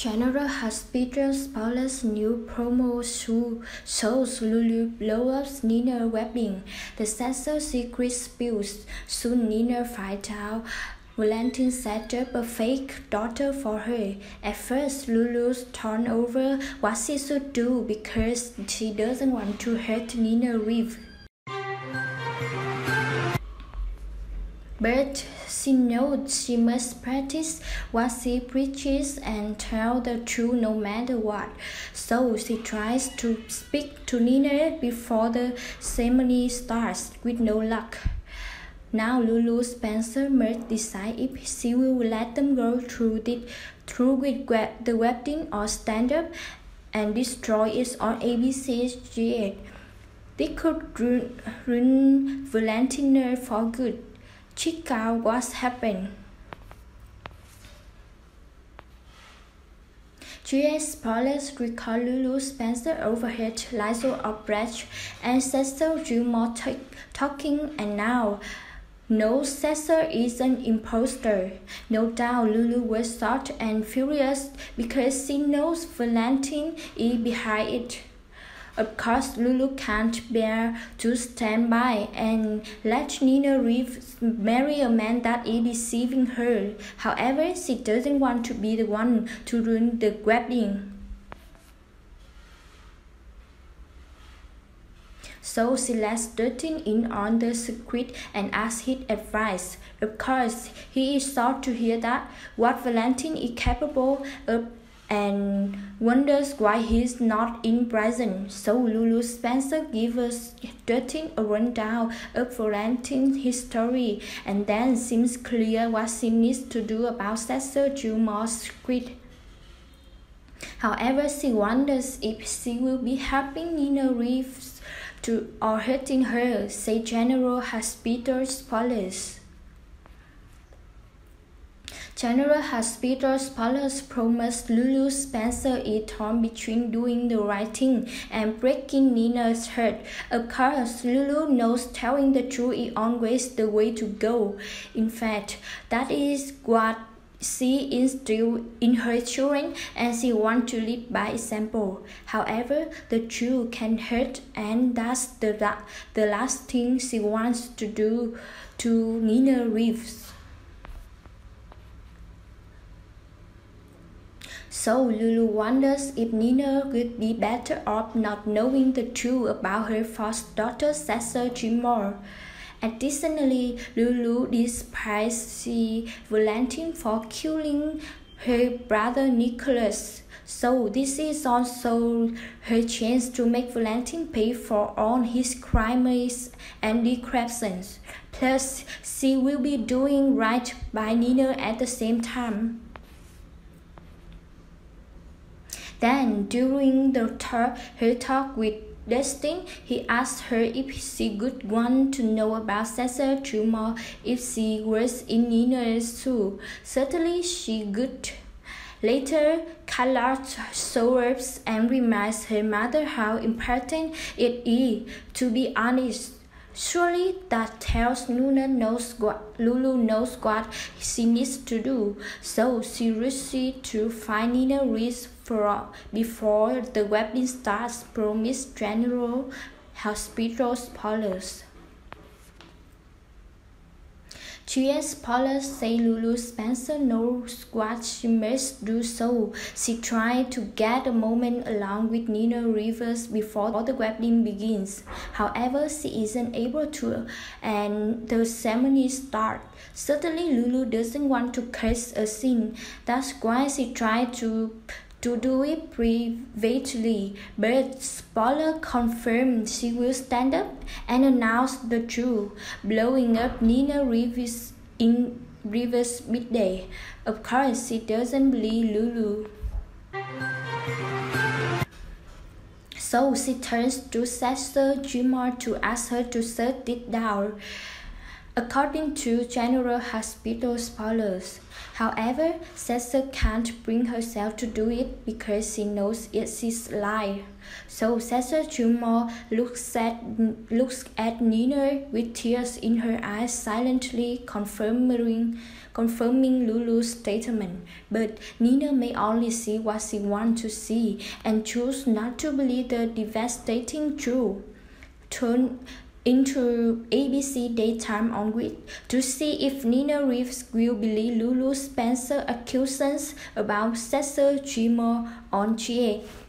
General Hospital's Paula's new promo shows Lulu blow up Nina's wedding. The Cecil secret spills. Soon Nina finds out Valentin set up a fake daughter for her. At first, Lulu's torn over what she should do because she doesn't want to hurt Nina Reeve. But she knows she must practice what she preaches and tell the truth no matter what. So she tries to speak to Nina before the ceremony starts, with no luck. Now Lulu Spencer must decide if she will let them go through with the wedding or stand up and destroy it on ABC's G8. They could ruin Valentina for good. Check out what's happened. G.S. Paulus recalled Lulu Spencer overheard Lizzo of Brecht and Cecil Gilmore talking, and now knows Cecil is an imposter. No doubt Lulu was shocked and furious because she knows Valentin is behind it. Of course, Lulu can't bear to stand by and let Nina Reeve marry a man that is deceiving her. However, she doesn't want to be the one to ruin the wedding. So she lets Dustin in on the secret and asks his advice. Of course, he is shocked to hear that what Valentin is capable of and wonders why he's not in prison. So Lulu Spencer gives us Dustin a rundown of Valentin's history and then seems clear what she needs to do about Cecil Gilmore's secret. However, she wonders if she will be helping Nina Reeves or hurting her, say General Hospital's police. General Hospital's police promised Lulu Spencer is torn between doing the right thing and breaking Nina's heart. Of course, Lulu knows telling the truth is always the way to go. In fact, that is what she instilled in her children, and she wants to lead by example. However, the truth can hurt, and that's the last thing she wants to do to Nina Reeves. So Lulu wonders if Nina would be better off not knowing the truth about her first daughter Cecil Gilmore. Additionally, Lulu despises Valentin for killing her brother Nicholas. So this is also her chance to make Valentin pay for all his crimes and deceptions. Plus, she will be doing right by Nina at the same time. Then, during her talk with Dustin, he asked her if she would want to know about Cecil Gilmore if she was in Nina's shoes. Certainly she would. Later, Carla shows and reminds her mother how important it is to be honest. Surely that tells Lulu knows what she needs to do. So she rushes to find Nina Reeves before the wedding starts, promised General Hospital's police. G.S. Paulus says Lulu Spencer knows what she must do, so she tries to get a moment along with Nina Rivers before the wedding begins. However, she isn't able to, and the ceremony starts. Certainly, Lulu doesn't want to cause a scene. That's why she tries to do it privately, but spoiler confirmed she will stand up and announce the truth, blowing up Nina Reeves in Rivers' birthday. Of course, she doesn't believe Lulu. So she turns to Cecil Gilmore to ask her to shut it down. according to General Hospital spoilers. However, Cecil can't bring herself to do it because she knows it's his lie. So Cecil Jumor looks at Nina with tears in her eyes, silently confirming Lulu's statement. But Nina may only see what she wants to see and choose not to believe the devastating truth. Turn into ABC Daytime on Grid to see if Nina Reeves will believe Lulu Spencer's accusations about Cecil Jumor on GA.